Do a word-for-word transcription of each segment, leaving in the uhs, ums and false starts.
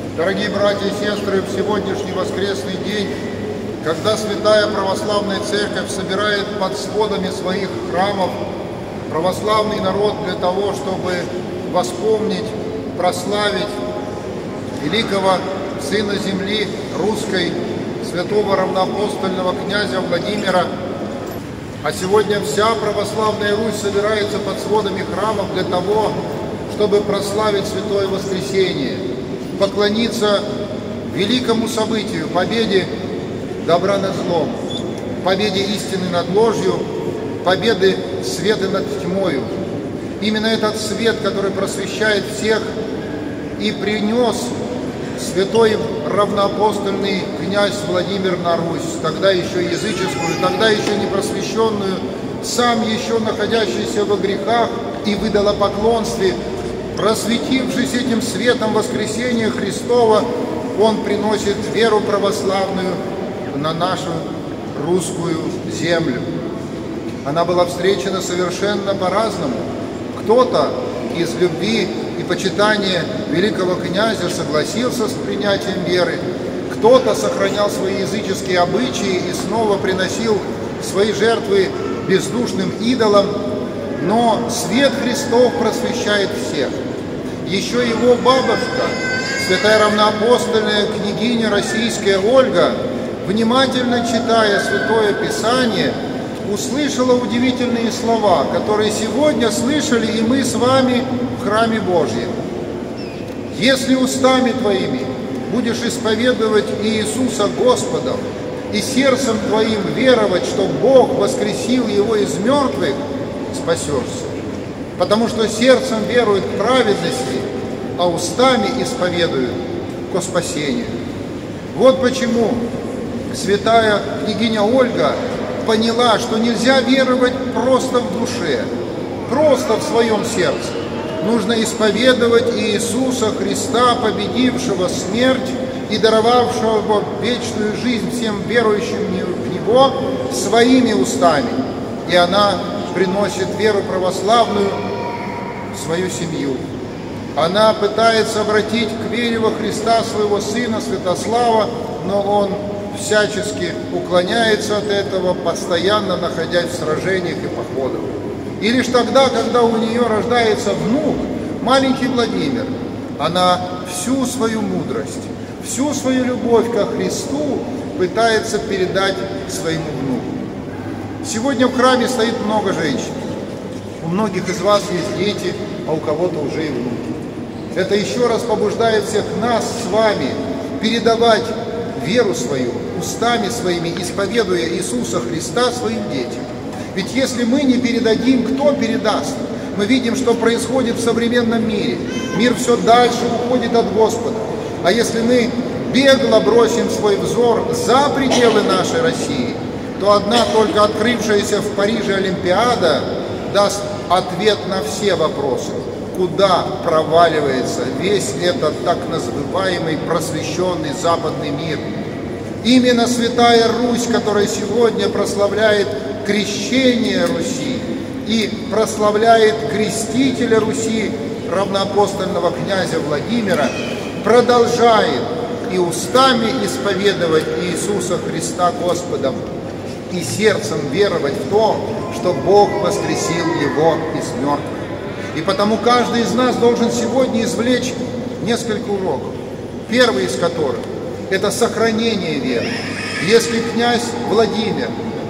Дорогие братья и сестры, в сегодняшний воскресный день, когда Святая Православная Церковь собирает под сводами своих храмов православный народ для того, чтобы воспомнить, прославить великого Сына Земли Русской, святого равноапостольного князя Владимира, а сегодня вся православная Русь собирается под сводами храмов для того, чтобы прославить Святое Воскресение, поклониться великому событию, победе добра над злом, победе истины над ложью, победы света над тьмою. Именно этот свет, который просвещает всех, и принес святой равноапостольный князь Владимир на Русь, тогда еще языческую, тогда еще не просвещенную, сам еще находящийся во грехах и в идолопоклонстве, просветившись этим светом воскресения Христова, он приносит веру православную на нашу русскую землю. Она была встречена совершенно по-разному. Кто-то из любви и почитания великого князя согласился с принятием веры, кто-то сохранял свои языческие обычаи и снова приносил свои жертвы бездушным идолам, но свет Христов просвещает всех. Еще его бабушка, святая равноапостольная княгиня российская Ольга, внимательно читая Святое Писание, услышала удивительные слова, которые сегодня слышали и мы с вами в храме Божьем. «Если устами твоими будешь исповедовать Иисуса Господом и сердцем твоим веровать, что Бог воскресил Его из мертвых, спасешься. Потому что сердцем веруют к праведности, а устами исповедуют ко спасению». Вот почему святая княгиня Ольга поняла, что нельзя веровать просто в душе, просто в своем сердце. Нужно исповедовать Иисуса Христа, победившего смерть и даровавшего вечную жизнь всем верующим в Него, своими устами. И она приносит веру православную в свою семью. Она пытается обратить к вере во Христа своего сына Святослава, но он всячески уклоняется от этого, постоянно находясь в сражениях и походах. И лишь тогда, когда у нее рождается внук, маленький Владимир, она всю свою мудрость, всю свою любовь ко Христу пытается передать своему внуку. Сегодня в храме стоит много женщин. У многих из вас есть дети, а у кого-то уже и внуки. Это еще раз побуждает всех нас с вами передавать веру свою устами своими, исповедуя Иисуса Христа своим детям. Ведь если мы не передадим, кто передаст? Мы видим, что происходит в современном мире. Мир все дальше уходит от Господа. А если мы бегло бросим свой взор за пределы нашей России, то одна только открывшаяся в Париже Олимпиада даст ответ на все вопросы. Куда проваливается весь этот так называемый просвещенный западный мир? Именно Святая Русь, которая сегодня прославляет крещение Руси и прославляет крестителя Руси, равноапостольного князя Владимира, продолжает и устами исповедовать Иисуса Христа Господом, и сердцем веровать в то, что Бог воскресил Его из мертвых. И потому каждый из нас должен сегодня извлечь несколько уроков, первый из которых – это сохранение веры. Если князь Владимир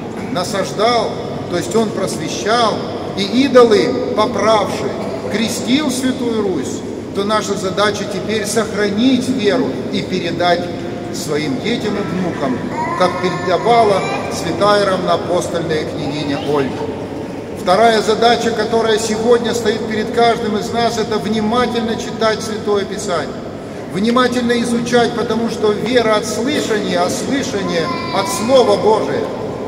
насаждал, то есть он просвещал, и идолы, поправши, крестил Святую Русь, то наша задача теперь сохранить веру и передать своим детям и внукам, как передавала святая равноапостольная княгиня Ольга. Вторая задача, которая сегодня стоит перед каждым из нас, это внимательно читать Святое Писание. Внимательно изучать, потому что вера от слышания, а слышание от Слова Божия.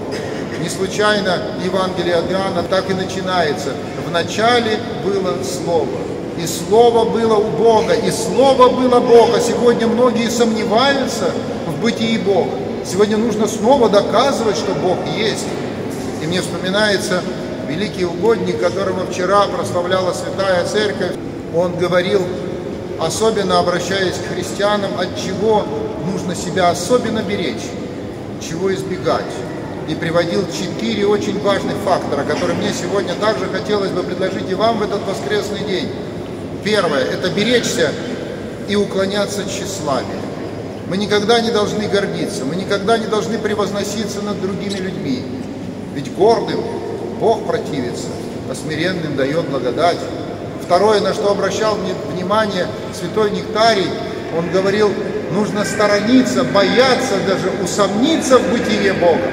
Не случайно Евангелие от Иоанна так и начинается. Вначале было Слово, и Слово было у Бога, и Слово было Бог. А сегодня многие сомневаются в бытии Бога. Сегодня нужно снова доказывать, что Бог есть. И мне вспоминается великий угодник, которого вчера прославляла Святая Церковь. Он говорил особенно обращаясь к христианам, от чего нужно себя особенно беречь, чего избегать. И приводил четыре очень важных фактора, которые мне сегодня также хотелось бы предложить и вам в этот воскресный день. Первое – это беречься и уклоняться от тщеславия. Мы никогда не должны гордиться, мы никогда не должны превозноситься над другими людьми. Ведь гордым Бог противится, а смиренным дает благодать. Второе, на что обращал внимание святой Нектарий, он говорил, нужно сторониться, бояться, даже усомниться в бытии Бога.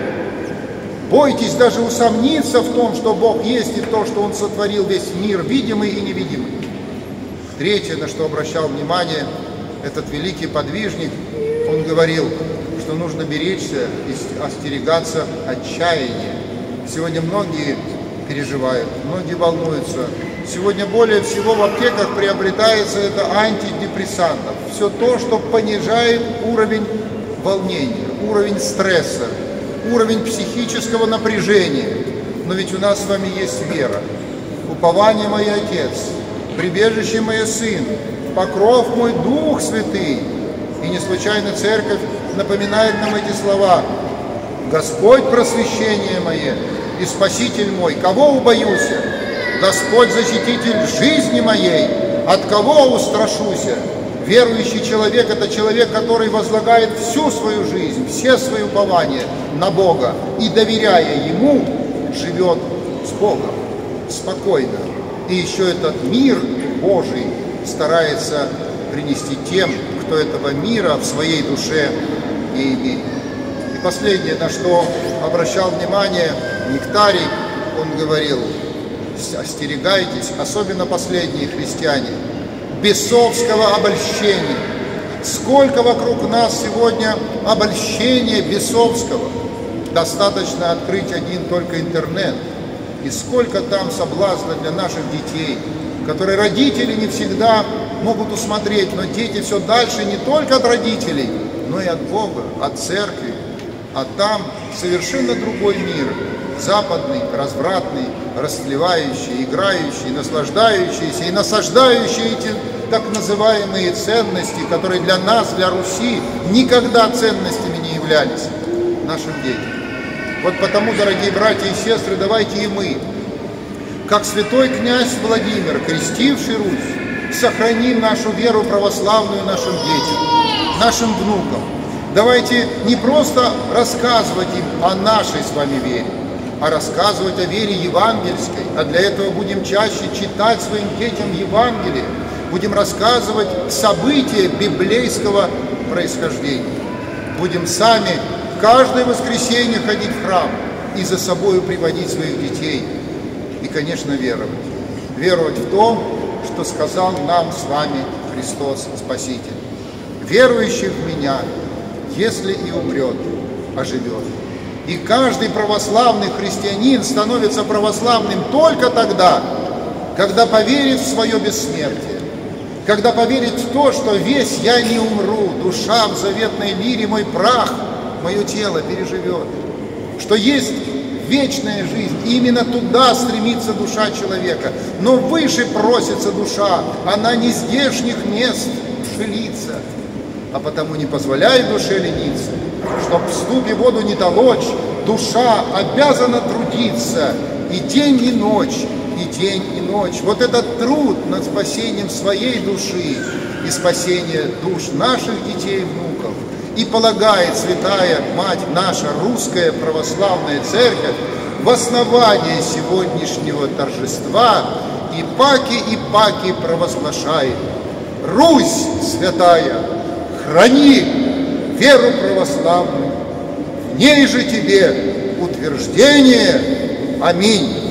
Бойтесь даже усомниться в том, что Бог есть и в том, что Он сотворил весь мир, видимый и невидимый. Третье, на что обращал внимание этот великий подвижник, он говорил, что нужно беречься и остерегаться отчаяния. Сегодня многие переживают, многие волнуются. Сегодня более всего в аптеках приобретается это антидепрессантов. Все то, что понижает уровень волнения, уровень стресса, уровень психического напряжения. Но ведь у нас с вами есть вера. Упование мой Отец, прибежище мой Сын, покров мой Дух Святый. И не случайно Церковь напоминает нам эти слова. Господь просвещение мое и Спаситель мой, кого убоюся? Господь защититель жизни моей, от кого устрашуся? Верующий человек – это человек, который возлагает всю свою жизнь, все свои упования на Бога и, доверяя Ему, живет с Богом спокойно. И еще этот мир Божий старается принести тем, кто этого мира в своей душе не имеет. И последнее, на что обращал внимание Нектарий, он говорил, остерегайтесь, особенно последние христиане, бесовского обольщения. Сколько вокруг нас сегодня обольщения бесовского. Достаточно открыть один только интернет. И сколько там соблазна для наших детей, которые родители не всегда могут усмотреть, но дети все дальше не только от родителей, но и от Бога, от церкви. А там совершенно другой мир, западный, развратный, растлевающий, играющий, наслаждающийся и насаждающий эти так называемые ценности, которые для нас, для Руси, никогда ценностями не являлись нашим детям. Вот потому, дорогие братья и сестры, давайте и мы, как святой князь Владимир, крестивший Русь, сохраним нашу веру православную нашим детям, нашим внукам. Давайте не просто рассказывать им о нашей с вами вере, а рассказывать о вере евангельской. А для этого будем чаще читать своим детям Евангелие, будем рассказывать события библейского происхождения. Будем сами каждое воскресенье ходить в храм и за собою приводить своих детей. И, конечно, веровать. Веровать в то, что сказал нам с вами Христос Спаситель. Верующий в Меня, если и умрет, оживет. И каждый православный христианин становится православным только тогда, когда поверит в свое бессмертие, когда поверит в то, что весь я не умру, душа в заветной лире, мой прах, мое тело переживет, что есть вечная жизнь, и именно туда стремится душа человека, но выше просится душа, она не здешних мест жилится, а потому не позволяй душе лениться, чтоб в ступе воду не толочь, душа обязана трудиться и день, и ночь, и день, и ночь. Вот этот труд над спасением своей души и спасение душ наших детей и внуков и полагает святая Мать наша, русская православная церковь, в основании сегодняшнего торжества и паки и паки провозглашает: Русь святая, храни веру православную, в ней же тебе утверждение. Аминь.